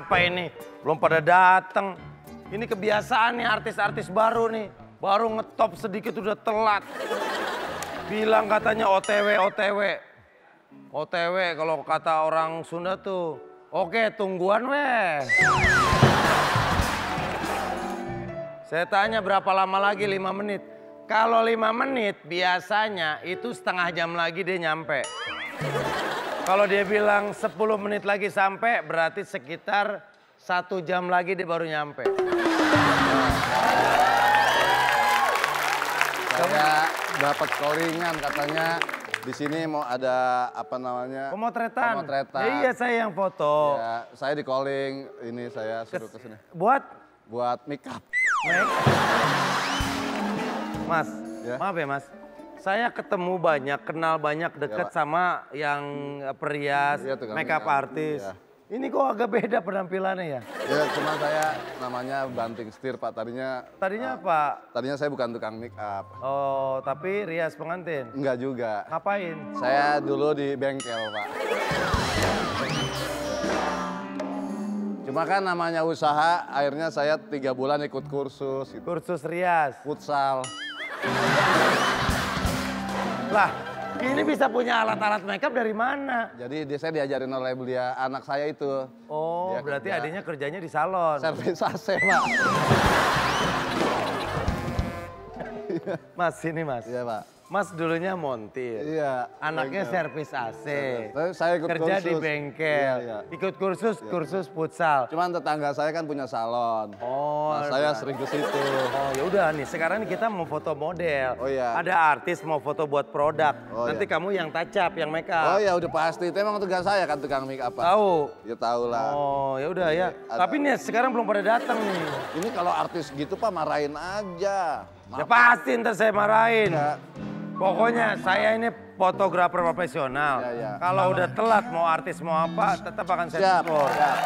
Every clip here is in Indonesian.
apa ini? Belum pada datang. Ini kebiasaan nih artis-artis baru nih. Baru ngetop sedikit udah telat. Bilang katanya OTW, OTW. OTW kalau kata orang Sunda tuh. Oke, tungguan weh. Saya tanya berapa lama lagi, 5 menit. Kalau 5 menit biasanya itu setengah jam lagi dia nyampe. Kalau dia bilang 10 menit lagi sampai berarti sekitar 1 jam lagi dia baru nyampe. Saya dapat callingan katanya di sini mau ada apa namanya? Pemotretan. Pemotretan. Ya, iya saya yang foto. Ya, saya di calling, ini saya suruh ke sini. Buat make up. Mas, ya. Maaf ya Mas. Saya ketemu banyak, kenal banyak, deket ya, sama yang perias, ya, make up artis. Ya. Ini kok agak beda penampilannya ya? Ya, cuma saya namanya banting setir Pak. Tadinya apa? Tadinya saya bukan tukang make up. Oh, tapi rias pengantin? Enggak juga. Ngapain? Saya dulu di bengkel Pak. Cuma kan namanya usaha, akhirnya saya 3 bulan ikut kursus. Gitu. Kursus rias? Futsal. Lah, ini bisa punya alat-alat makeup dari mana? Jadi saya diajarin oleh belia anak saya itu. Oh, dia berarti kerja. adiknya kerjanya di salon. Servis AC, Pak. Mas, sini Mas. Iya, Pak. Mas dulunya montir. Iya. Anaknya bengkel. servis AC. Saya ikut kerja kursus. di bengkel. Iya. Ikut kursus futsal. Cuman tetangga saya kan punya salon. Oh, nah, saya sering ke situ. Oh, ya udah nih. Sekarang kita mau foto model. Oh iya. Ada artis mau foto buat produk. Oh, nanti iya. kamu yang touch up, yang make up. Oh ya udah pasti. Itu emang tugas saya kan tukang make up, Pak. Tahu? Ya tahu lah. Oh, ya udah ya. Ada. Tapi nih sekarang belum pada datang nih. Ini kalau artis gitu Pak marahin aja. Ya pasti ntar saya marahin. Ya. Pokoknya saya ini fotografer profesional. Ya, ya. Kalau udah telat mau artis mau apa tetap akan saya Siap. tegur. Siap.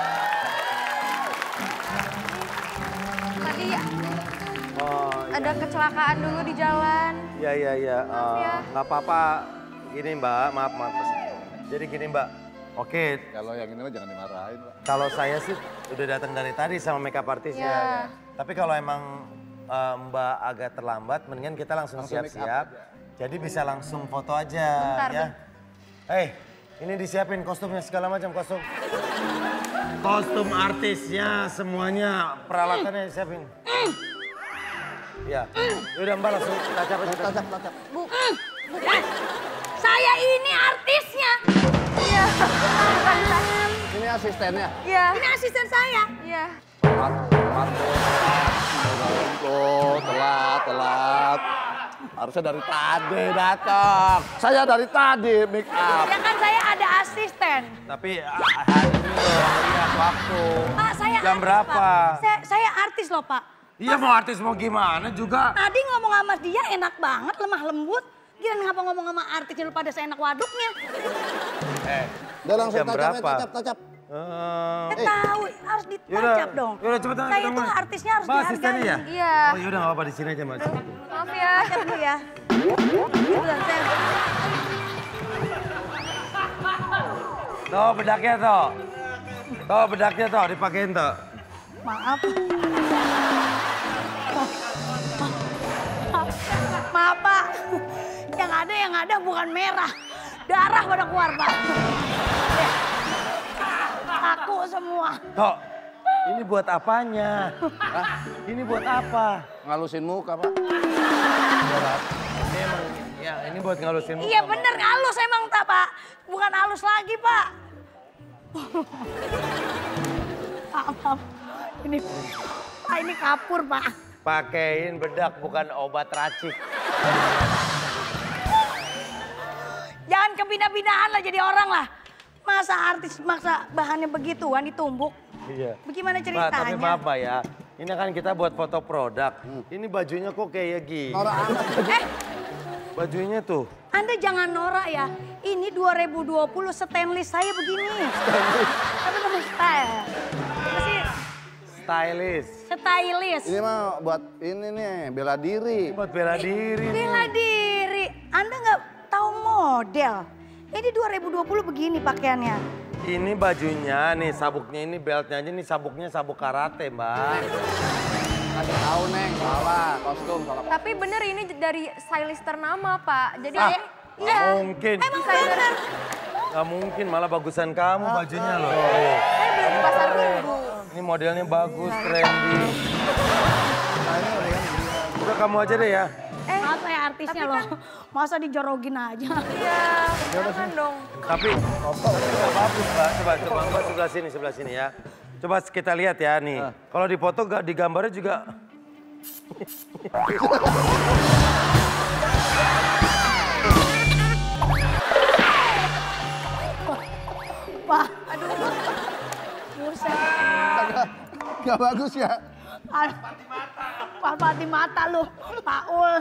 Tadi Oh, ada kecelakaan dulu di jalan. iya. Maaf ya. Nggak apa-apa. Ini Mbak, maaf. Jadi gini Mbak. Oke, Kalau yang ini mah jangan dimarahin, Pak. kalau saya sih udah datang dari tadi sama makeup artisnya. Ya. Tapi kalau emang Mbak agak terlambat, mendingan kita langsung Langsung make up siap-siap. aja. Jadi bisa langsung foto aja. Bentar, ya. Ini disiapin kostumnya segala macam kostum. Kostum artisnya semuanya peralatannya disiapin. Ya, udah Mbak langsung tacap aja. Tacap. Bukan. Saya ini artisnya. Iya. Ini asistennya. Iya. Ini asisten saya. Iya. Telat. Harusnya dari tadi datang. Saya dari tadi make up. Ya kan saya ada asisten. Tapi hari ini loh, lihat waktu. Pak, saya Jam artis, berapa? Pak. Saya artis loh, Pak. Iya mau artis mau gimana juga. Tadi ngomong sama dia enak banget, lemah lembut. Gila ngapa ngomong sama artisnya lu pada seenak waduknya. Udah langsung Jam berapa? tacap. Saya tahu, harus ditacap dong. Yaudah cepetan. Saya itu artisnya harus Mbak dihargai. asistennya ya? Iya. Oh yaudah gak apa-apa di sini aja Mbak. Maaf ya. Tacap dulu ya. Bukan, saya... Tuh bedaknya tuh. Tuh bedaknya tuh dipakein tuh. Maaf. Maaf Pak. Yang ada bukan merah. Darah pada keluar Pak. Aku semua. Tok, ini buat apanya? Hah? Ini buat apa? Ngalusin muka, Pak. Ini emang, ya ini buat ngalusin muka. Iya bener halus emang tak Pak. Bukan halus lagi Pak. Maaf. Ini Pak ini kapur Pak. Pakein bedak bukan obat racik. Jangan kepindah-pindahan lah jadi orang lah. Masa artis maksa bahannya begituan ditumbuk. Iya. Bagaimana Mbak, ceritanya? tapi maaf Mbak ya. Ini kan kita buat foto produk. Ini bajunya kok kayak gini. Norak amat. Bajunya tuh. Anda jangan norak ya. Ini 2020 stainless saya begini. Tapi namanya style. Masih Stylish. stylish. Ini mah buat ini nih, bela diri. Ini buat bela diri. Bela diri. Anda nggak tahu model. Ini 2020 begini pakaiannya. Ini bajunya nih, sabuknya ini, beltnya aja nih, sabuknya sabuk karate, Mbak. Kasih tahu Neng, salah kostum salah. Tapi bener ini dari stylist ternama, Pak. Jadi Ah, iya. nggak mungkin. Emang bener. Gak mungkin, malah bagusan kamu bajunya loh. Saya beli di pasar Minggu. Ini modelnya bagus, trendy. Udah kamu aja deh ya. Maaf saya artisnya loh. Masa dijorogin aja. Iya, jangan dong. Tapi nggak bagus, Mbak. Coba Mbak sebelah sini ya. Coba kita lihat ya nih. Kalau di foto di gambarnya juga. Pak, aduh. Buset. Gak bagus ya? Pati mata lu, Paul.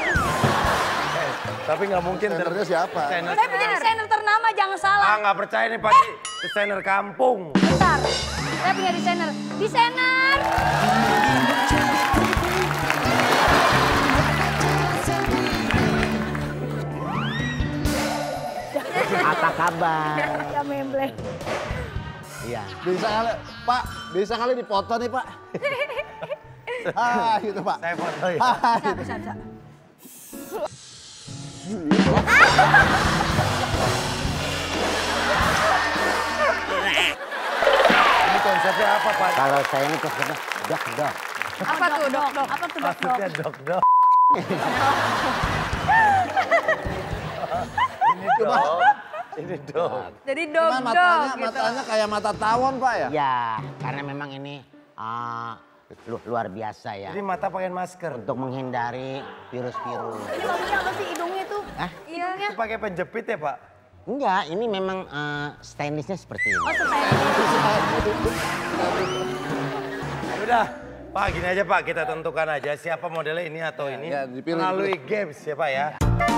Tapi nggak mungkin. Desainernya siapa? Desainer. Saya punya desainer ternama, jangan salah. Ah, nggak percaya nih pasti desainer kampung. Bentar, saya punya desainer. Desainer! Apa kabar? Ya memble. Iya. Bisa kali, Pak, bisa kali dipoto nih Pak. Gitu Pak. Saya foto ya. Bisa. Ini konsepnya apa, Pak? Kalau saya ini konsepnya dok. Apa tuh, Dok? Apa tuh, Dok? Maksudnya dok. Ini dok. Jadi Cuma dog gitu. matanya kayak mata tawon Pak ya? Ya, karena memang ini luar biasa ya. Jadi mata pakai masker. Untuk menghindari virus-virus. Ini bagusnya apa sih hidungnya tuh? Iya. Itu pakai penjepit ya, Pak? Enggak, ini memang stylishnya seperti ini. Oh, supaya Udah, Pak gini aja Pak, kita tentukan aja siapa modelnya ini atau ini. ya, dipilih, Melalui games ya Pak ya.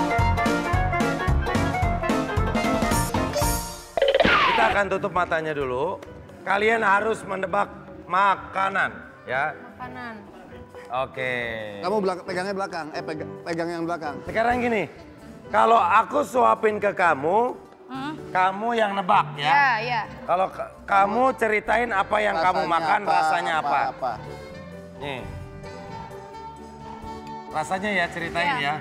Kita akan tutup matanya dulu. Kalian harus menebak makanan ya. Makanan. Oke. Kamu pegangnya belakang, pegang yang belakang. Sekarang gini, kalau aku suapin ke kamu, kamu yang nebak ya. Iya, iya. Kalau kamu ceritain apa yang kamu makan, rasanya apa. Nih. Rasanya ya ceritain ya.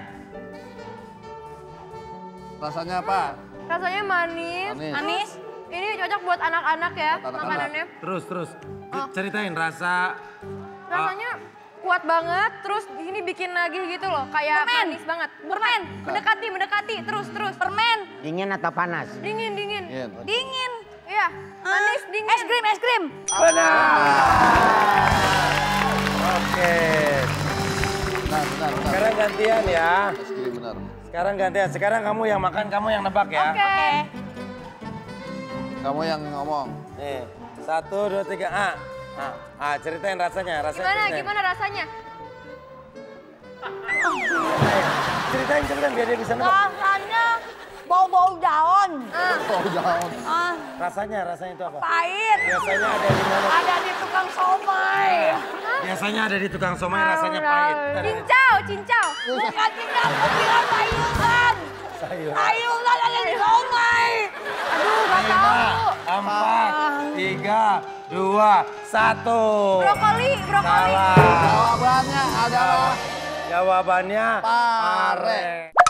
Rasanya apa? Rasanya manis. Anis. Ini cocok buat anak-anak ya, Buat anak-anak. makanannya. Terus. Ceritain rasa. Rasanya kuat banget, terus ini bikin nagih gitu loh, kayak Permen. manis banget. Permen. Mendekati, terus. Permen. Dingin atau panas? Dingin. Iya. Dingin. Iya, manis, dingin. Es krim. Benar. Oke. Benar. Sekarang gantian ya. Es krim benar. Sekarang gantian. Sekarang kamu yang makan, kamu yang nebak ya. Oke. Kamu yang ngomong. Nih, 1, 2, 3, ceritain rasanya. Gimana rasanya? Ceritain cepetan biar dia bisa nebak. Rasanya bau-bau daun. Oh, daun. Rasanya itu apa? Pahit. Biasanya ada di mana? Ada di tukang somai. Biasanya ada di tukang somai rasanya pahit. Cincau. Bukan tidak, aku bilang sayuran. Sayur. Sayuran ada di somai. Aduh, gak tahu. 4, 3, 2, 1. Brokoli. Salah. Jawabannya adalah Jawabannya pare.